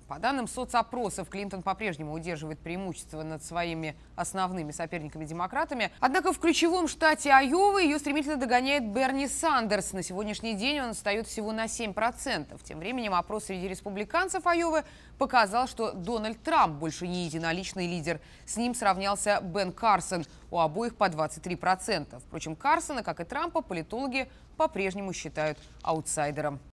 По данным соцопросов, Клинтон по-прежнему удерживает преимущество над своими основными соперниками-демократами. Однако в ключевом штате Айова ее стремительно догоняет Берни Сандерс. На сегодняшний день он отстает всего на 7%. Тем временем опрос среди республиканцев Айовы показал, что Дональд Трамп больше не единоличный лидер. С ним сравнялся Бен Карсон. У обоих по 23%. Впрочем, Карсона, как и Трампа, политологи по-прежнему считают аутсайдером.